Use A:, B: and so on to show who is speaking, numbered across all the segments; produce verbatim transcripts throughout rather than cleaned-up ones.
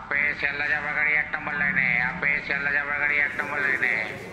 A: আপে শিয়ালদা যাবার গাড়ি এক নম্বর লাইনে, আপে শিয়ালদা যাবার গাড়ি এক নম্বর লাইনে।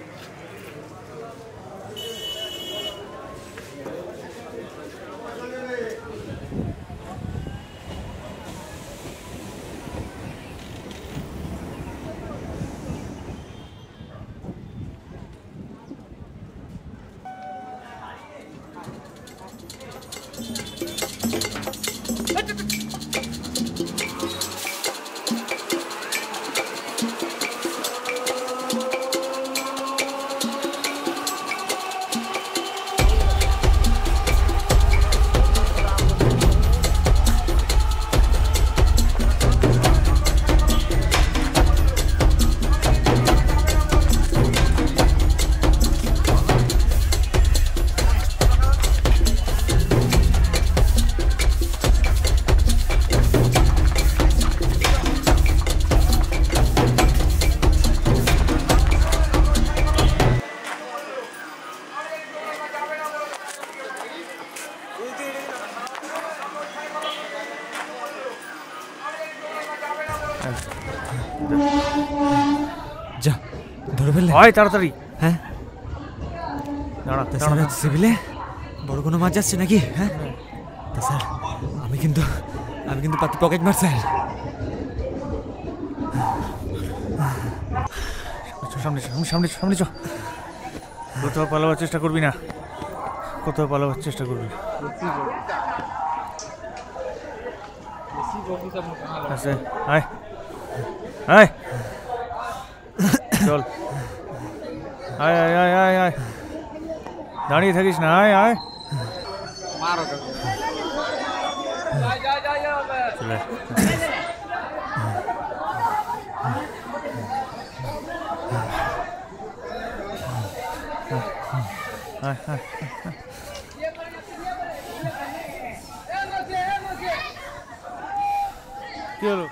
B: যা ধরে ফেললে
C: হয় তাড়াতাড়ি।
B: হ্যাঁ
C: দাঁড়া
B: স্যার সিভিলে বড় কোনো মাছ যাচ্ছে নাকি? হ্যাঁ তা স্যার আমি কিন্তু আমি কিন্তু পাতি পকেট মার স্যার।
C: সামনে সামনে সামনে চ। কোথাও পালাবার চেষ্টা করবি না, কোথাও পালাবার চেষ্টা করবি। আচ্ছা আয় আয় চল, আয় আয় আয় আয় আয়, দাঁড়িয়ে থাকিস না, আয় আয় চলে। আয় আয় কি হলো?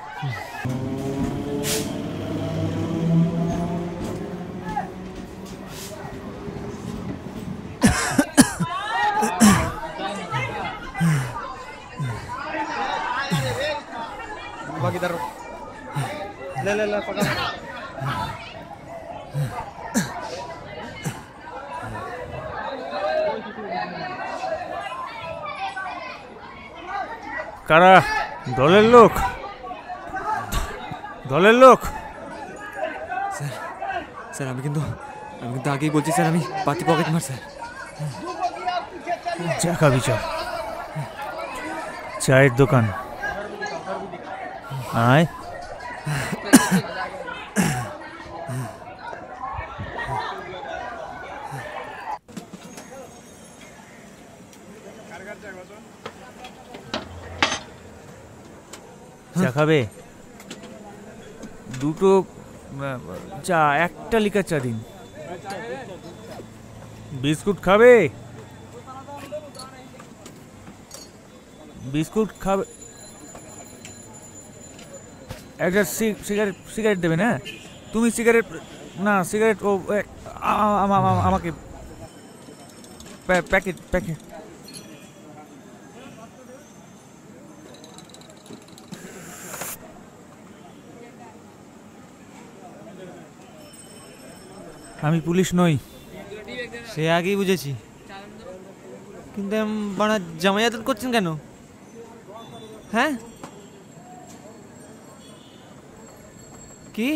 D: Iधर ले ले ले पकड़।
C: কারা? দলের লোক, দলের লোক।
B: স্যার স্যার আমি কিন্তু আমি কিন্তু আগেই বলছি স্যার আমি পাতি পকেট মার স্যার।
C: চা খাবি? চা, চায়ের দোকান, আয়। চা খাবে? দুটো চা, একটা লিকার চা দিন। বিস্কুট খাবে? বিস্কুট খাবে? একটা সিগারেট সিগারেট দেবেন? হ্যাঁ তুমি সিগারেট না, সিগারেট ও আমাকে প্যাকেট প্যাকেট। আমি পুলিশ নই।
B: সে আগেই বুঝেছি, কিন্তু বানা জামাই আদর করছেন কেন? হ্যাঁ কি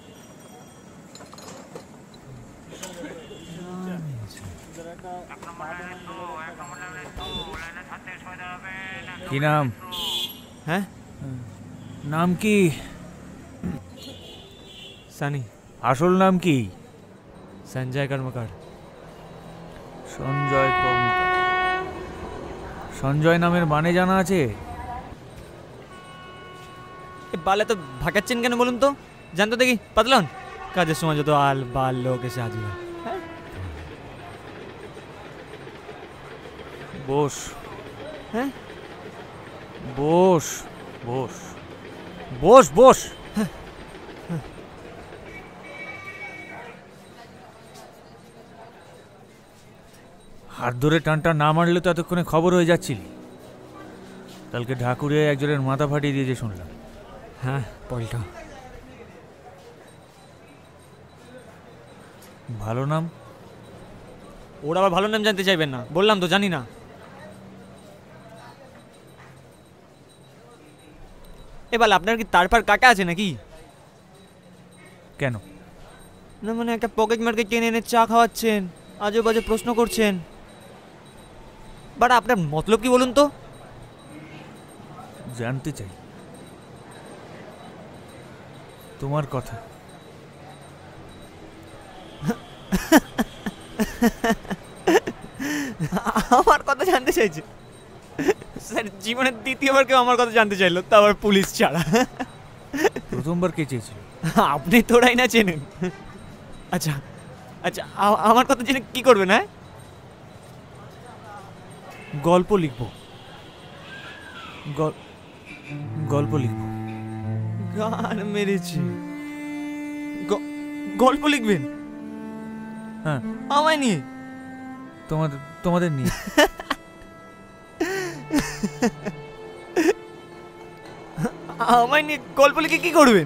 C: কি নাম?
B: হ্যাঁ
C: নাম কি?
B: সানি।
C: আসল নাম কি?
B: সঞ্জয় কর্মকার।
C: সঞ্জয় কর্মকার। সঞ্জয় নামের মানে জানা আছে?
B: বালে তো ভাগাচ্ছেন কেন বলুন তো? জানতো দেখি পাতলন কাজের সময় যত আল বাল লোক এসে হাজির হয়।
C: বস।
B: হ্যাঁ
C: বস বস বস বস। হাত ধরে টানটা না মারলে তো এতক্ষণে খবর হয়ে যাচ্ছিলি। কালকে ঢাকুরে একজনের মাথা ফাটিয়ে দিয়েছে শুনলাম।
B: হ্যাঁ পল্টা।
C: ভালো নাম?
B: ওরা আবার ভালো নাম জানতে চাইবেন না, বললাম তো জানি না। এবার আপনার কি তারপর কাটা আছে নাকি?
C: কেন?
B: না মানে একটা পকেট মার্কেট টেনে এনে চা খাওয়াচ্ছেন, আজে বাজে প্রশ্ন করছেন। বাট আপনার মতলব কি বলুন তো?
C: জানতে চাই তোমার কথা।
B: আমার কথা জানতে চাইছে? স্যার জীবনের দ্বিতীয়বার কেউ আমার কথা জানতে চাইলো, তা আবার পুলিশ ছাড়া।
C: প্রথমবার কে চেয়েছিল?
B: আপনি তোরাই না চেনেন। আচ্ছা আচ্ছা, আ- আমার কথা জেনে কি করবেন? হ্যাঁ,
C: গল্প লিখবো। গল- গল্প লিখবো।
B: গান মেরেছি। গ- গল্প লিখবেন
C: হ্যাঁ,
B: আমায় নিয়ে?
C: তোমাদের তোমাদের নিয়ে।
B: আমায় নিয়ে গল্প লিখে কি করবেন?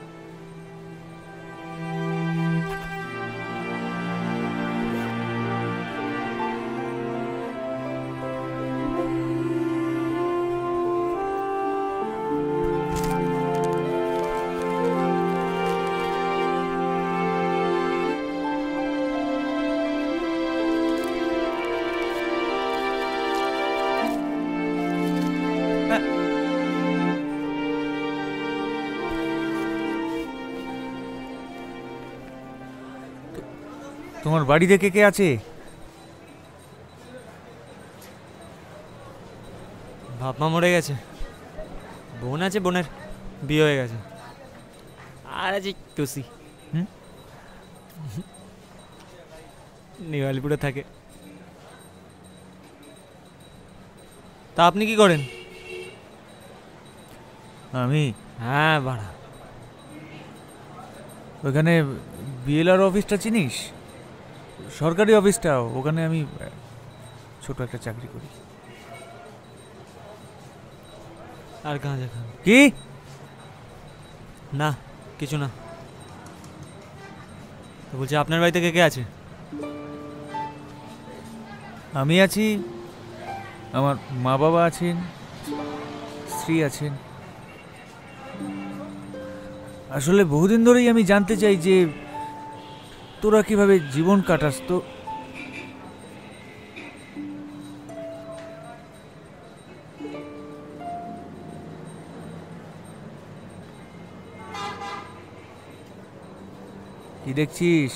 C: তোমার বাড়িতে কে কে আছে?
B: বাপ মা মরে গেছে, বোন আছে, বোনের বিয়ে হয়ে গেছে, আর আছে টুসি।
C: হুম?
B: নেওয়ালিপুরে থাকে। তা আপনি কি করেন?
C: আমি?
B: হ্যাঁ বাড়া,
C: ওখানে বিএলআর অফিসটা চিনিস? সরকারি অফিসটা, ওখানে আমি ছোট একটা চাকরি করি।
B: আর গাঁজা খান?
C: কি?
B: না কিছু না। তো বলছি আপনার বাড়িতে কে কে আছে?
C: আমি আছি, আমার মা বাবা আছেন, স্ত্রী আছেন। আসলে বহুদিন ধরেই আমি জানতে চাই যে তোরা কিভাবে জীবন কাটাস। তো কি দেখছিস?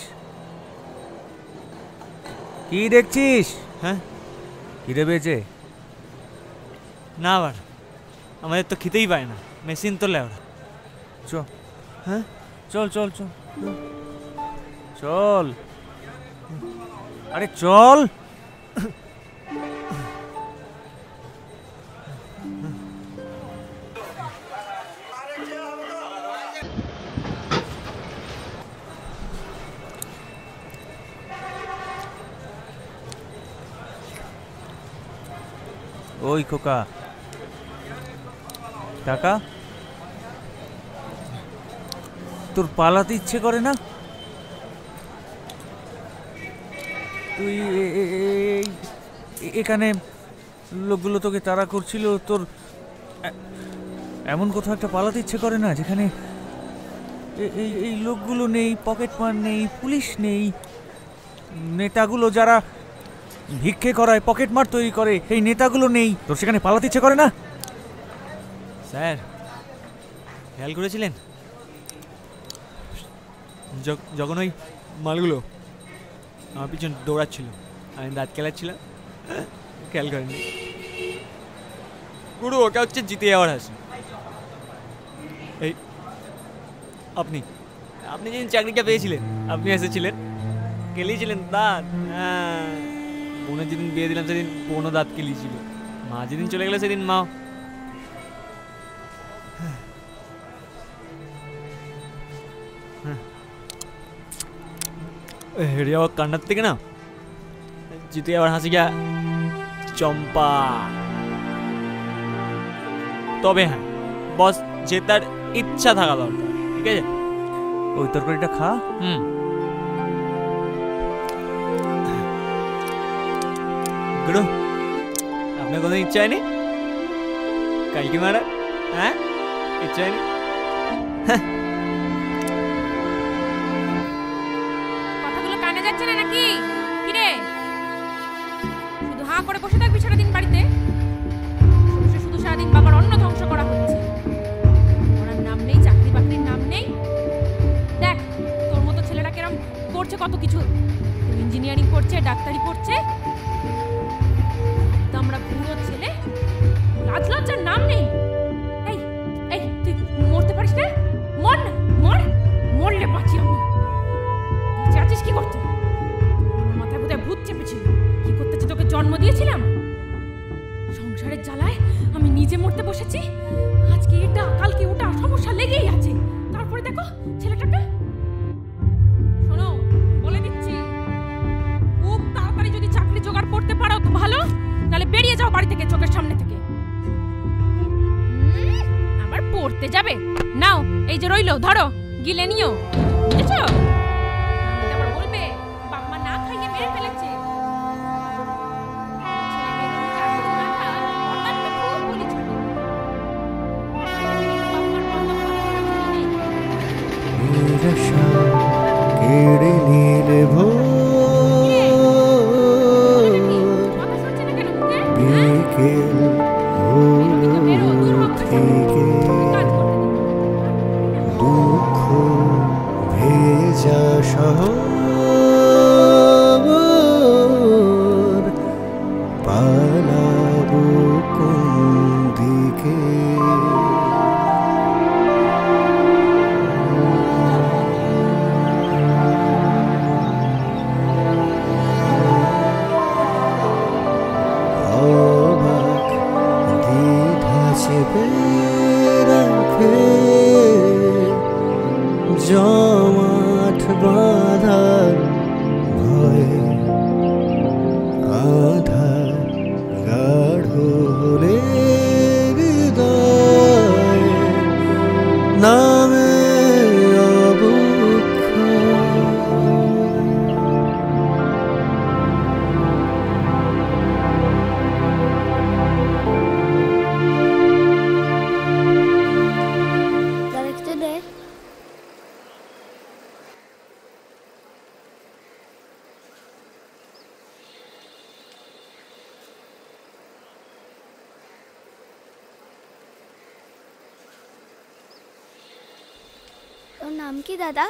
C: কি দেখছিস?
B: হ্যাঁ,
C: খিদে পেয়েছে?
B: না আবার আমাদের তো খেতেই পায় না, মেশিন তো লেওড়া।
C: চ।
B: হ্যাঁ
C: চল চল চল চল, আরে চল। ওই খোকা, টাকা তোর পালাতে ইচ্ছে করে না? তুই এ- এ- এ- এ- এখানে লোকগুলো তোকে তাড়া করছিল, তোর এ- এমন কোথাও একটা পালাতে ইচ্ছে করে না যেখানে এ- এই এই লোকগুলো নেই, পকেট মার নেই, পুলিশ নেই, নেতাগুলো যারা ভিক্ষে করায়, পকেট মার তৈরি করে, সেই নেতাগুলো নেই, তোর সেখানে পালাতে ইচ্ছে করে না?
B: স্যার খেয়াল করেছিলেন যখ- যখন ওই মালগুলো আমার পিছন দৌড়াচ্ছিল, আমি দাঁত খেলাচ্ছিলাম, খেয়াল করেননি? পুরো ওটা হচ্ছে জিতে যাওয়ার হাসি। এই আপনি আপনি যেদিন চাকরিটা পেয়েছিলেন, আপনি এসেছিলেন, কেলিয়েছিলেন দাঁত। হ্যাঁ, বোনের যেদিন বিয়ে দিলাম সেদিন বোনও দাঁত কেলিয়েছিল, মা যেদিন চলে গেল সেদিন মা। হেরে যাওয়া কান্নার থেকে না জিতে যাওয়ার হাসি গা চম্পা। তবে হ্যাঁ, বস জেতার ইচ্ছা থাকা দরকার, ঠিক আছে?
C: ওই তরকারিটা খা।
B: হুম, গুরু আপনার কোনো ইচ্ছা হয়নি কালকে মারা? হ্যাঁ ইচ্ছা হয়নি?
E: কথাগুলো কানে যাচ্ছে না নাকি? কিরে শুধু হাঁ করে বসে থাকবি সারাদিন বাড়িতে? বসে শুধু সারাদিন বাবার অন্ন ধ্বংস করা হচ্ছে। ওনার নাম নেই, চাকরি বাকরির নাম নেই। দেখ তোর মতো ছেলেরা কেরম করছে কত কিছু, ইঞ্জিনিয়ারিং করছে, ডাক্তারি পড়ছে। তো আমরা বুড়ো ছেলে, লাজ লজ্জার নাম নেই। এই এই তুই মরতে পারিস না? মর না, মর, মরলে বাঁচি আমি। বেঁচে আছিস কি করতে? আমার মাথায় বোধহয় ভূত চেপেছিল। কি করতেছি, তোকে জন্ম দিয়েছিলাম? সংসারের জ্বালায় আমি নিজে মরতে বসেছি। আজকে এটা কালকে ওটা সমস্যা লেগেই আছে। তারপরে দেখো ছেলেটাকে। শোনো বলে দিচ্ছি, খুব তাড়াতাড়ি যদি চাকরি জোগাড় করতে পারো তো ভালো, নাহলে বেরিয়ে যাও বাড়ি থেকে, চোখের সামনে থেকে। হুম, আবার পড়তে যাবে? নাও এই যে রইলো, ধরো, গিলে নিও, বুঝেছো? নাহলে আবার বলবে বাবা মা না খাইয়ে মেরে ফেলেছে।
C: কেড়ে নিলে ভোর বিকেল হলো থেকে দুঃখ ভেজা শহর পালাবো কোন দিকে? জমাট বাঁধার ভয়ে আধার গাঢ় হলে হৃদয় নামে
F: তোর নাম কি দাদা?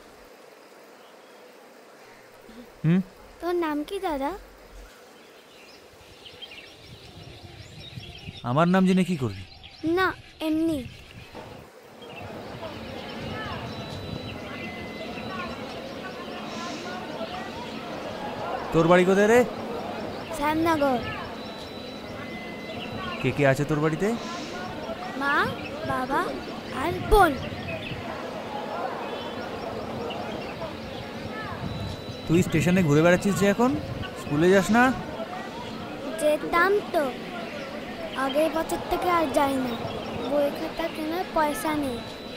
C: হুম
F: তোর নাম কি দাদা?
C: আমার নাম জেনে কি করবি?
F: না এমনি।
C: তোর বাড়ি কোথায় রে?
F: শ্যামনগর।
C: কে কে আছে তোর বাড়িতে?
F: মা, বাবা আর বোন।
C: তুই স্টেশনে ঘুরে বেড়াচ্ছিস যে এখন? স্কুলে যাস না?
F: যেতাম তো, আগের বছর থেকে আর যাই না। বই খাতা কেনার পয়সা নেই।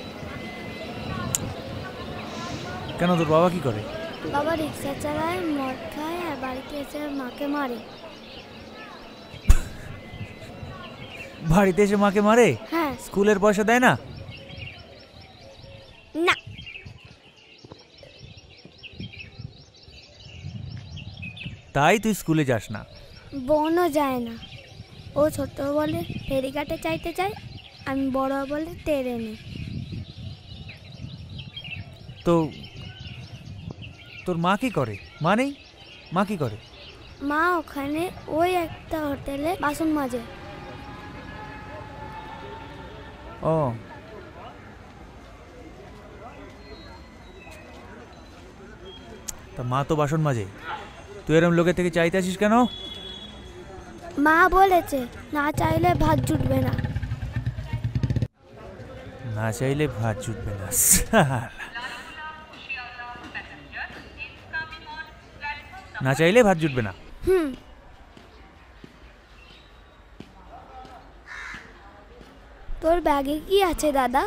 C: কেন, তোর বাবা কি করে?
F: বাবা রিক্সা চালায়, মদ খায় আর বাড়িতে এসে মাকে মারে।
C: বাড়িতে এসে মাকে মারে?
F: হ্যাঁ।
C: স্কুলের পয়সা দেয় না?
F: না।
C: তাই তুই স্কুলে যাস না?
F: বোনও যায় না। ও ছোট বলে ফেরিঘাটে চাইতে চায়, আমি বড় বলে ট্রেনে।
C: তো তোর মা কি করে? মা নেই? মা কি করে?
F: মা ওখানে ওই একটা হোটেলে বাসন মাজে।
C: ও, তা মা তো বাসন মাজে, তুই এরম লোকের থেকে চাইতে আসিস কেন?
F: মা বলেছে না চাইলে ভাত জুটবে না।
C: না চাইলে ভাত জুটবে না? না চাইলে ভাত জুটবে না?
F: হুম। তোর ব্যাগে কি আছে দাদা?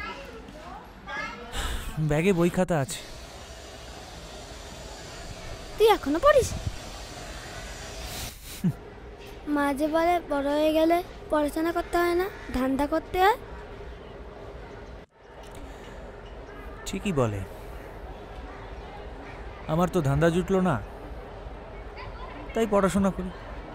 C: ব্যাগে বই খাতা আছে।
F: তুই এখনো পড়িস? মাঝে বলে বড় হয়ে গেলে পড়াশোনা করতে হয় না, ধান্দা করতে হয়।
C: ঠিকই বলে, আমার তো ধান্দা জুটলো না, তাই পড়াশোনা করি।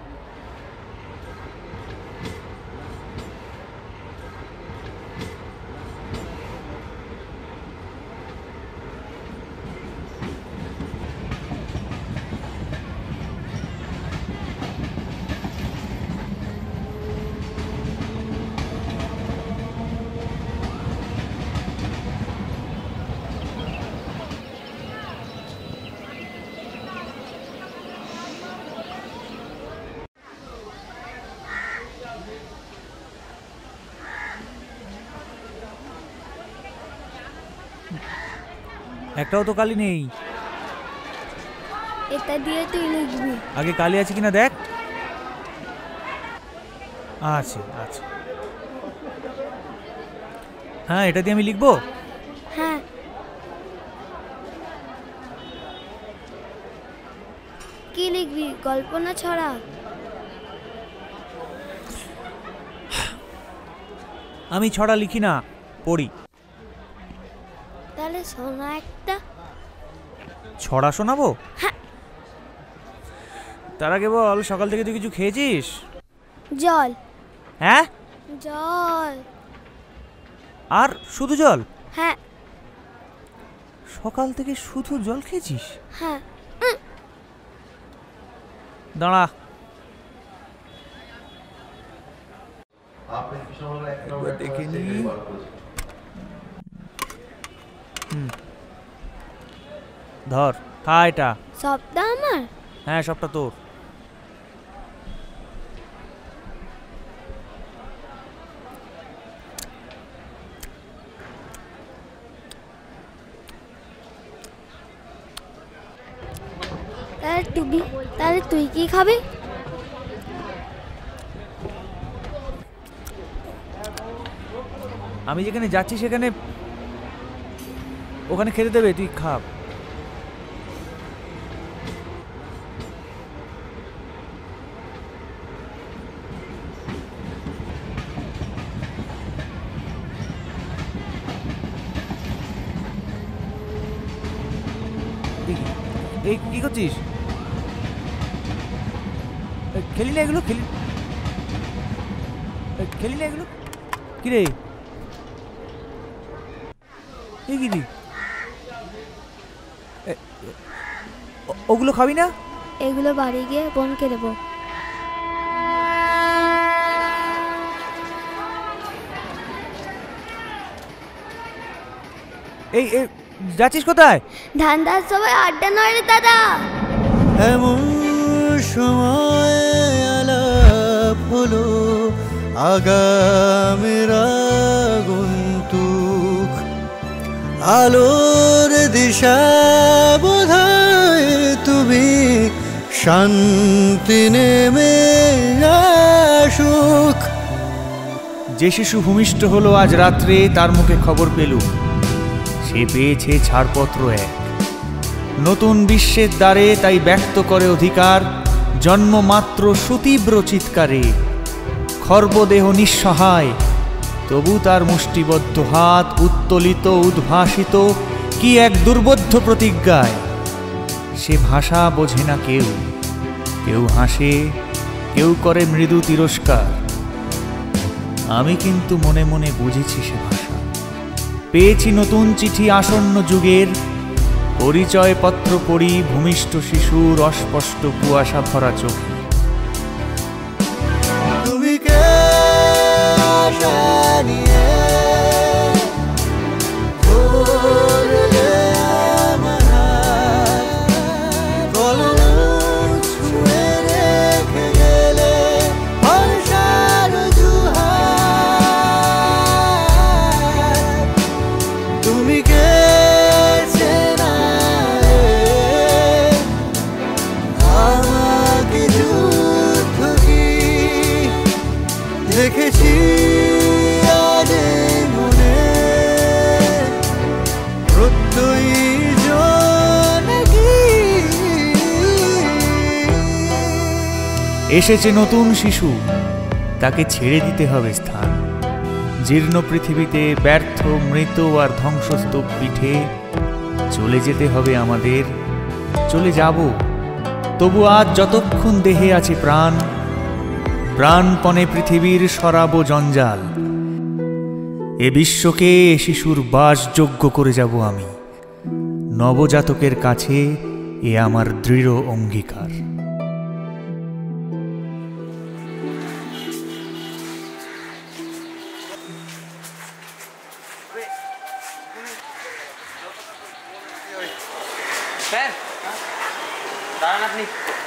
C: একটাও তো কালি নেই।
F: এটা দিয়ে তুই লিখবি।
C: আগে কালি আছে কিনা দেখ। আছে আছে। হ্যাঁ, এটা দিয়ে আমি লিখবো।
F: হ্যাঁ। কি লিখবি, গল্প না ছড়া?
C: আমি ছড়া লিখি না, পড়ি।
F: তাহলে শোনা একটা।
C: ছড়া শোনাবো?
F: হ্যাঁ।
C: তার আগে বল, সকাল থেকে তুই কিছু খেয়েছিস?
F: জল।
C: হ্যাঁ,
F: জল।
C: আর শুধু জল?
F: হ্যাঁ।
C: সকাল থেকে শুধু জল খেয়েছিস?
F: হ্যাঁ।
C: দাঁড়া, দেখে নি। হুম, ধর, খা এটা।
F: সবটা আমার?
C: হ্যাঁ, সবটা তোর।
F: তাহলে তুই তাহলে তুই কি খাবি?
C: আমি যেখানে যাচ্ছি সেখানে ওখানে খেতে দেবে, তুই খা। এই কি করছিস? খেলি না এগুলো, খেলি খেলি না এগুলো। কিরে, এই কি ওগুলো খাবি না?
F: এগুলো বাড়ি গিয়ে বোনকে দেবো।
C: এই যাচ্ছিস কোথায়?
F: ধান্দার সবাই আড্ডা নয় রে দাদা।
G: এমন সময় আলাপ হলো আগামের আগন্তুক, আলোর দিশা বোধহয় তুমি, শান্তি নেমে আসুক।
C: যে শিশু ভূমিষ্ঠ হলো আজ রাত্রে, তার মুখে খবর পেলুম, সে পেয়েছে ছাড়পত্র এক। নতুন বিশ্বের দ্বারে তাই ব্যক্ত করে অধিকার, জন্মমাত্র সুতীব্র চিৎকারে। খর্বদেহ নিঃসহায়, তবু তার মুষ্টিবদ্ধ হাত উত্তোলিত উদ্ভাসিত কি এক দুর্বোধ্য প্রতিজ্ঞায়। সে ভাষা বোঝে না কেউ, কেউ হাসে, কেউ করে মৃদু তিরস্কার। আমি কিন্তু মনে মনে বুঝেছি সে ভাষা। পেয়েছি নতুন চিঠি আসন্ন যুগের, পরিচয় পত্র পড়ি ভূমিষ্ঠ শিশুর অস্পষ্ট কুয়াশা ভরা চোখে।
G: তুমি কে আশা নিয়ে ধরলে আমার হাত, কলম ছুঁয়ে রেখে গেলে বর্ষার জোহার। তুমি কে চেনা রে আমাকে
C: এসেছে নতুন শিশু, তাকে ছেড়ে দিতে হবে স্থান। জীর্ণ পৃথিবীতে ব্যর্থ মৃত আর ধ্বংসস্তূপ পিঠে চলে যেতে হবে আমাদের, চলে যাব। তবু আজ যতক্ষণ দেহে আছে প্রাণ, প্রাণপণে পৃথিবীর সরাব জঞ্জাল। এ বিশ্বকে এ শিশুর বাসযোগ্য করে যাব আমি, নবজাতকের কাছে এ আমার দৃঢ় অঙ্গীকার।
B: স্যার দাঁড়ান আপনি।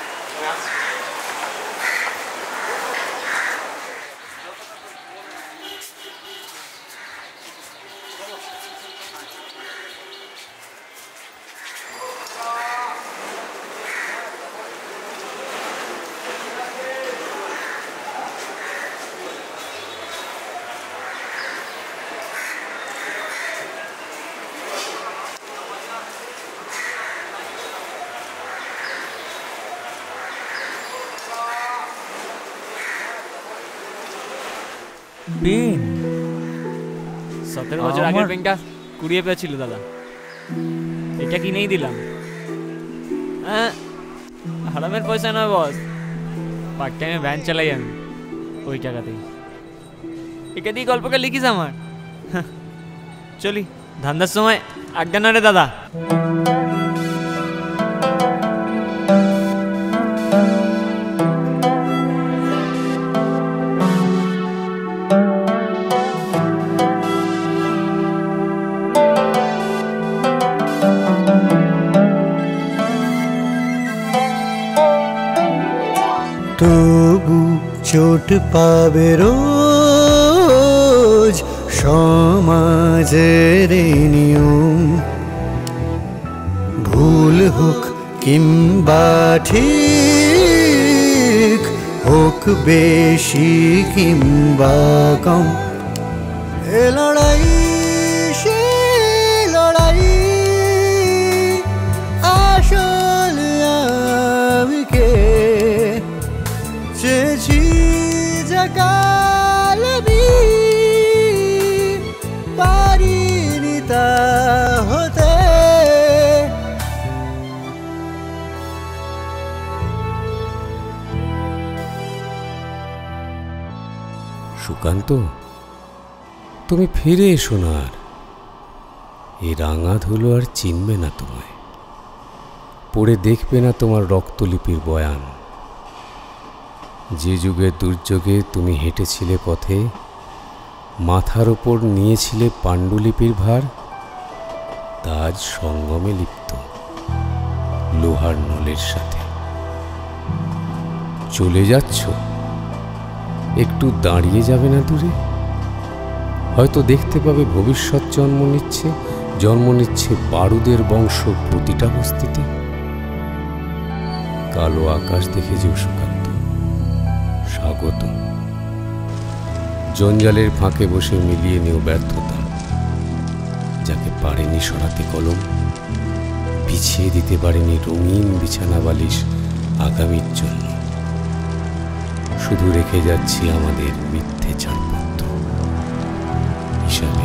C: পেন
B: সতেরো বছর আগের
C: আমার-
B: পেনটা কুড়িয়ে পেয়েছিল দাদা, এটা কিনেই দিলাম। হ্যাঁ, হারামের পয়সা নয় বস, পার্ট টাইমে ভ্যান চালাই আমি, ওই টাকাতেই। একে দিয়ে গল্পটা লিখিস আমার। হ্যাঁ, চলি ধান্দার সময় আড্ডা না রে দাদা।
G: তবু চোট পাবে রোজ সমাজের এই নিয়ম, ভুল হোক কিংবা ঠিক হোক, বেশি কিংবা কম, এ লড়াই সে লড়াই আসল আমি কে চেয়েছি জাগাল পারিনি তা হতে।
H: সুকান্ত, তুমি ফিরে এসো না আর। এই রাঙা ধুলো আর চিনবে না তোমায়, পড়ে দেখবে না তোমার রক্তলিপির বয়ান। যে যুগের দুর্যোগে তুমি হেঁটেছিলে পথে, মাথার ওপর নিয়েছিলে পাণ্ডুলিপির ভার, তা আজ সঙ্গমে লিপ্ত লোহার নলের সাথে। চলে যাচ্ছ, একটু দাঁড়িয়ে যাবে না দূরে? হয়তো দেখতে পাবে ভবিষ্যৎ জন্ম নিচ্ছে, জন্ম নিচ্ছে বারুদের বংশ প্রতিটা বস্তিতে। কালো আকাশ দেখে যেও সুকান্ত, স্বাগত। জঞ্জালের ফাঁকে বসে মিলিয়ে নিও ব্যর্থতা, যাকে পারেনি সরাতে কলম, বিছিয়ে দিতে পারেনি রঙিন বিছানা বালিশ আগামীর জন্য। শুধু রেখে যাচ্ছি আমাদের মিথ্যে ছাড়পত্র হিসাবে।